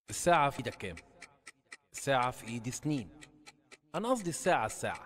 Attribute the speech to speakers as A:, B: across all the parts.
A: الساعة في ايدك كام؟ الساعة في ايدي سنين. انا قصدي الساعة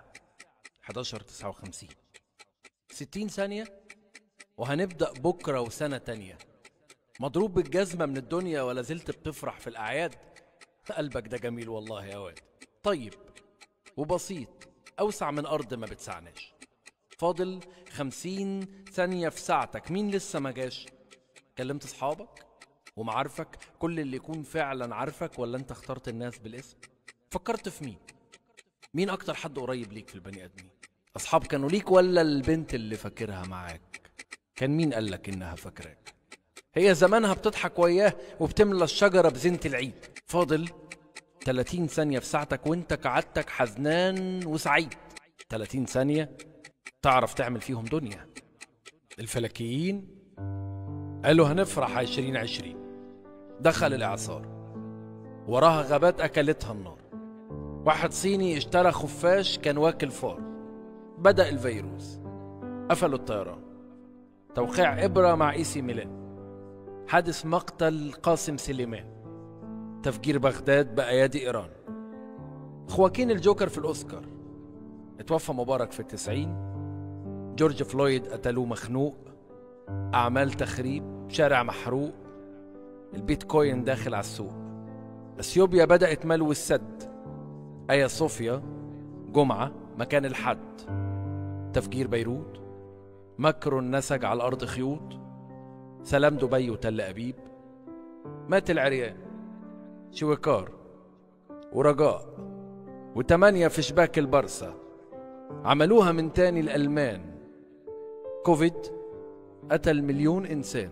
A: 11:59، 60 ثانية وهنبدأ بكرة وسنة تانية. مضروب بالجزمة من الدنيا ولا زلت بتفرح في الأعياد؟ قلبك ده جميل والله يا واد. طيب وبسيط، أوسع من أرض ما بتسعناش. فاضل 50 ثانية في ساعتك، مين لسه ما جاش؟ كلمت أصحابك ومعارفك، كل اللي يكون فعلا عارفك، ولا أنت اخترت الناس بالاسم؟ فكرت في مين؟ مين أكتر حد قريب ليك في البني آدمين؟ أصحاب كانوا ليك ولا البنت اللي فاكرها معاك؟ كان مين قالك إنها فاكراك؟ هي زمانها بتضحك وياه وبتملى الشجرة بزينة العيد. فاضل 30 ثانية في ساعتك وانت كعادتك حزنان وسعيد. 30 ثانية تعرف تعمل فيهم دنيا. الفلكيين قالوا هنفرح 2020. دخل الإعصار، وراها غابات أكلتها النار. واحد صيني اشترى خفاش كان واكل فار. بدأ الفيروس، قفلوا الطيران. توقيع إبرة مع إيسي ميلان. حادث مقتل قاسم سليمان. تفجير بغداد بأيادي إيران. خواكين الجوكر في الأوسكار. اتوفى مبارك في 90. جورج فلويد قتلوه مخنوق. أعمال تخريب، شارع محروق. البيتكوين داخل على السوق. أثيوبيا بدأت ملو السد. آيا صوفيا جمعة مكان الحد. تفجير بيروت. ماكرون نسج على الأرض خيوط. سلام دبي وتل أبيب. مات العريان. شويكار ورجاء و8 في شباك البرصة. عملوها من تاني الألمان. كوفيد قتل 1,000,000 إنسان.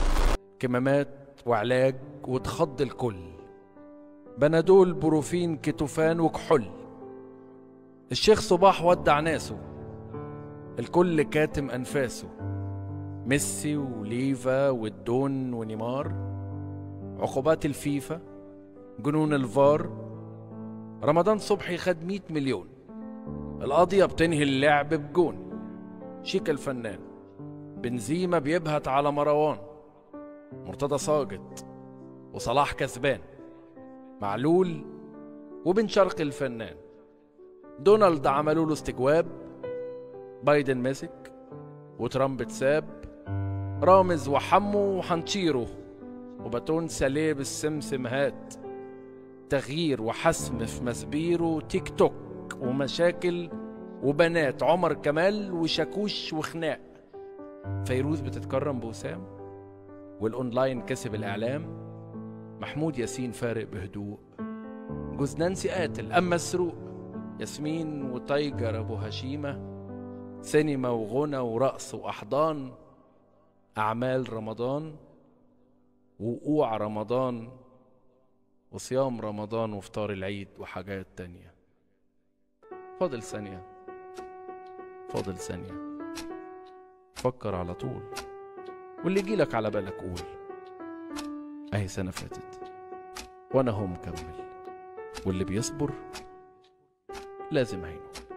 A: كمامات وعلاج وتخض الكل. بنادول، بروفين، كتوفان وكحول. الشيخ صباح ودع ناسه. الكل كاتم أنفاسه. ميسي وليفا والدون ونيمار. عقوبات الفيفا، جنون الفار. رمضان صبحي خد 100 مليون. القاضية بتنهي اللعب بجون. شيكا الفنان. بنزيما بيبهت على مروان. مرتضى ساقط وصلاح كسبان. معلول وبن شرقي الفنان. دونالد عملوا له استجواب. بايدن مسك وترامب اتساب. رامز وحمو وحنشيرو وباتون ساليه بالسمسمهات. تغيير وحسم في مسبيرو. تيك توك ومشاكل وبنات. عمر كمال وشاكوش وخناق. فيروز بتتكرم بوسام والأونلاين كسب الإعلام. محمود ياسين فارق بهدوء. جوز نانسي قاتل أما السروق. ياسمين وتايجر أبو هشيمة. سينما وغنى ورقص وأحضان. أعمال رمضان وقوع رمضان وصيام رمضان وفطار العيد وحاجات تانية. فاضل ثانية، فاضل ثانية. فكر على طول واللي يجيلك على بالك قول. اهي سنة فاتت وانا هو مكمل، واللي بيصبر لازم هينه.